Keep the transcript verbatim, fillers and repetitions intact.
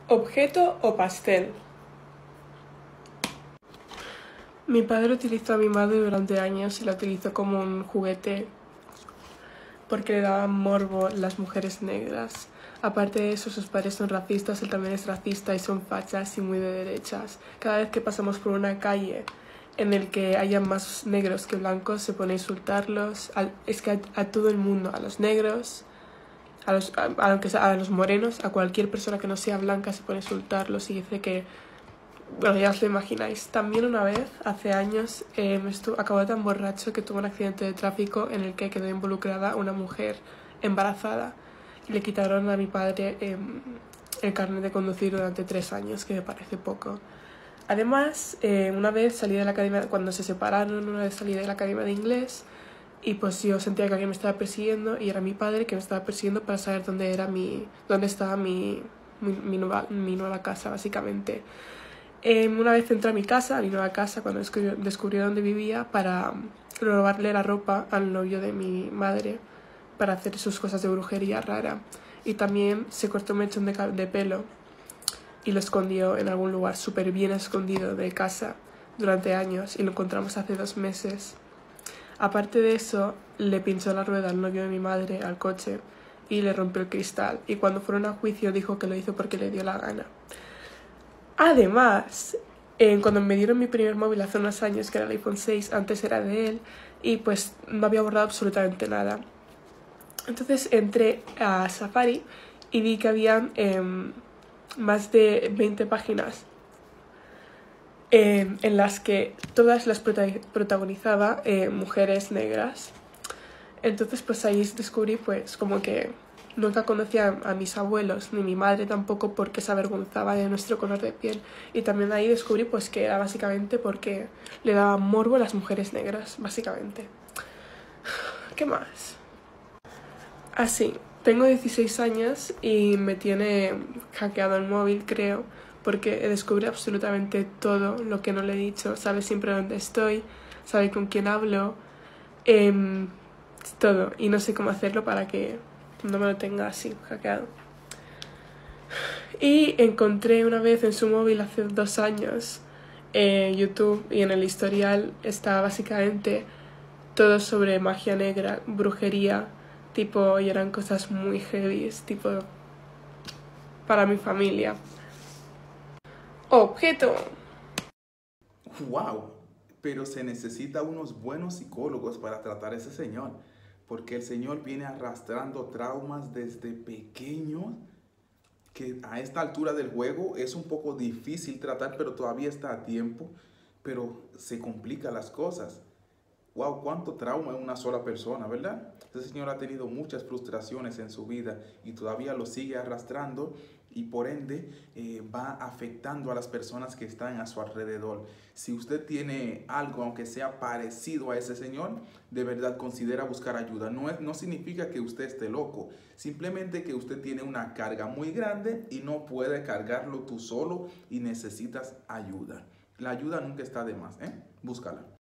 Objeto o pastel. Mi padre utilizó a mi madre durante años y la utilizó como un juguete porque le daban morbo las mujeres negras. Aparte de eso, sus padres son racistas, él también es racista y son fachas y muy de derechas. Cada vez que pasamos por una calle en el que haya más negros que blancos, se pone a insultarlos. Es que a, a todo el mundo, a los negros, a los, a, a, a los morenos, a cualquier persona que no sea blanca, se pone a insultarlos y dice que... Bueno, ya os lo imagináis. También una vez, hace años, eh, me estuvo, acabó tan borracho que tuvo un accidente de tráfico en el que quedó involucrada una mujer embarazada y le quitaron a mi padre eh, el carnet de conducir durante tres años, que me parece poco. Además, eh, una vez salí de la academia, cuando se separaron, una vez salí de la academia de inglés y pues yo sentía que alguien me estaba persiguiendo y era mi padre que me estaba persiguiendo para saber dónde era mi, dónde estaba mi, mi, mi, nueva, mi nueva casa, básicamente. Eh, una vez entré a mi casa, a mi nueva casa, cuando descubrió, descubrió dónde vivía, para robarle la ropa al novio de mi madre para hacer sus cosas de brujería rara. Y también se cortó un mechón de, de pelo y lo escondió en algún lugar súper bien escondido de casa durante años y lo encontramos hace dos meses. Aparte de eso, le pinchó la rueda al novio de mi madre al coche y le rompió el cristal. Y cuando fueron a juicio dijo que lo hizo porque le dio la gana. Además, eh, cuando me dieron mi primer móvil hace unos años, que era el iPhone seis, antes era de él, y pues no había borrado absolutamente nada. Entonces entré a Safari y vi que había eh, más de veinte páginas eh, en las que todas las prota protagonizaba eh, mujeres negras. Entonces pues ahí descubrí pues como que nunca conocía a mis abuelos, ni mi madre tampoco, porque se avergonzaba de nuestro color de piel. Y también ahí descubrí pues que era básicamente porque le daba morbo a las mujeres negras, básicamente. ¿Qué más? Así, tengo dieciséis años y me tiene hackeado el móvil, creo, porque descubre absolutamente todo lo que no le he dicho. Sabe siempre dónde estoy, sabe con quién hablo, eh, todo. Y no sé cómo hacerlo para que no me lo tenga así hackeado. Y encontré una vez en su móvil hace dos años eh, YouTube, y en el historial está básicamente todo sobre magia negra, brujería, tipo, y eran cosas muy heavy, tipo para mi familia. Objeto. ¡Wow! Pero se necesita unos buenos psicólogos para tratar a ese señor, porque el señor viene arrastrando traumas desde pequeño, que a esta altura del juego es un poco difícil tratar, pero todavía está a tiempo, pero se complican las cosas. Wow, cuánto trauma en una sola persona, ¿verdad? Este señor ha tenido muchas frustraciones en su vida y todavía lo sigue arrastrando, y por ende eh, va afectando a las personas que están a su alrededor. Si usted tiene algo, aunque sea parecido a ese señor, de verdad considera buscar ayuda. No, es, no significa que usted esté loco, simplemente que usted tiene una carga muy grande y no puede cargarlo tú solo y necesitas ayuda. La ayuda nunca está de más, ¿eh? Búscala.